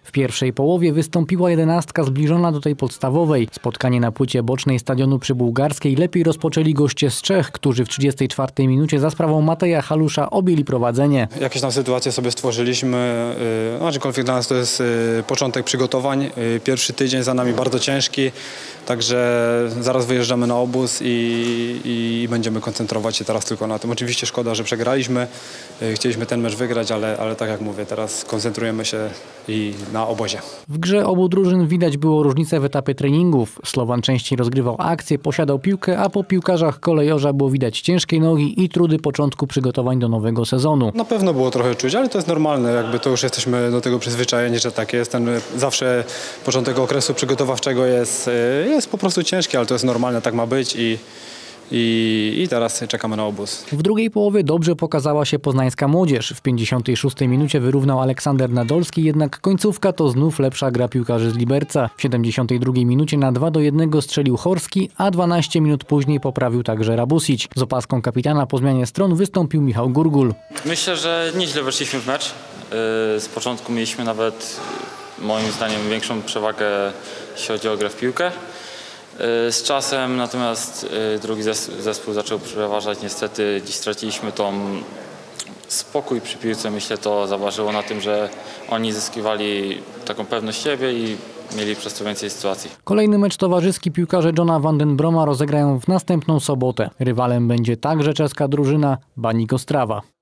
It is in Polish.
W pierwszej połowie wystąpiła 11 zbliżona do tej podstawowej. Spotkanie na płycie bocznej stadionu przy Bułgarskiej lepiej rozpoczęli goście z Czech, którzy w 34 minucie za sprawą Mateja Halusza objęli prowadzenie. Jakieś tam sytuacje sobie stworzyliśmy, aczkolwiek dla nas to jest początek przygotowań. Pierwszy tydzień za nami bardzo ciężki, także zaraz wyjeżdżamy na obóz i będziemy koncentrować się teraz tylko na tym. Oczywiście szkoda, że przegraliśmy, chcieliśmy ten mecz wygrać, ale tak jak mówię, teraz koncentrujemy się i na obozie. W grze obu drużyn widać było różnicę w etapie treningów. Slovan częściej rozgrywał akcję, posiadał piłkę, a po piłkarzach kolejorza było widać ciężkie nogi i trudy początku przygotowań do nowego sezonu. Na pewno było trochę czuć, ale to jest normalne, jakby to już jesteśmy do tego przyzwyczajeni, że tak jest. Zawsze początek okresu przygotowawczego jest po prostu ciężki, ale to jest normalne, tak ma być i teraz czekamy na obóz. W drugiej połowie dobrze pokazała się poznańska młodzież. W 56 minucie wyrównał Aleksander Nadolski, jednak końcówka to znów lepsza gra piłkarzy z Liberca. W 72 minucie na 2-1 strzelił Horski, a 12 minut później poprawił także Rabusić. Z opaską kapitana po zmianie stron wystąpił Michał Gurgul. Myślę, że nieźle weszliśmy w mecz. Z początku mieliśmy nawet, moim zdaniem, większą przewagę, jeśli chodzi o grę w piłkę. Z czasem natomiast drugi zespół zaczął przeważać. Niestety dziś straciliśmy tą spokój przy piłce. Myślę, to zaważyło na tym, że oni zyskiwali taką pewność siebie i mieli przez to więcej sytuacji. Kolejny mecz towarzyski piłkarze Johna van den Broma rozegrają w następną sobotę. Rywalem będzie także czeska drużyna Baník Ostrava.